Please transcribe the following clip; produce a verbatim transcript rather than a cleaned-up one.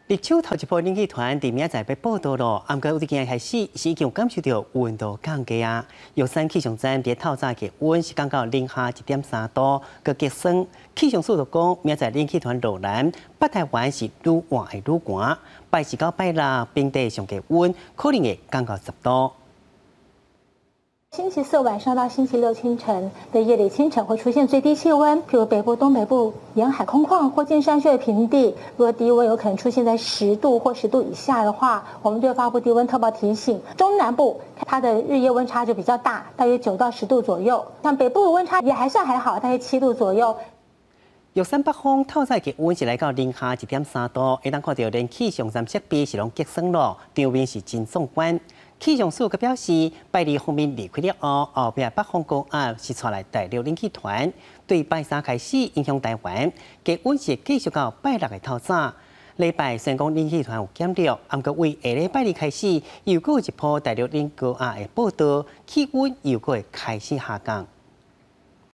立秋头一波冷气团伫明仔载要报道咯，毋过有啲今日开始是已经有感受到温度降低啊。玉山气象站伫透早气温是降到零下一点三度，个极酸。气象署就讲，明仔载冷气团落南，北台湾是愈晚会愈寒，拜四到拜六平地上低温可能会降到十度。 星期四晚上到星期六清晨的夜里，清晨会出现最低气温，譬如北部、东北部沿海空旷或近山区的平地，如果低温有可能出现在十度或十度以下的话，我们就会发布低温特报提醒。中南部它的日夜温差就比较大，大约九到十度左右。像北部的温差也还算还好，大约七度左右。 玉山北方透早气温是来到零下一点三度，会当看到连气象站设备是拢结霜咯，场面是真壮观。气象署佮表示，拜二方面离开了后，后壁北方高压是带来大陆冷气团，对拜三开始影响台湾，气温是继续到拜六的透早。礼拜虽然讲冷气团有减弱，毋过为下礼拜二开始，又搁有一波大陆冷高压的报道，气温又搁会开始下降。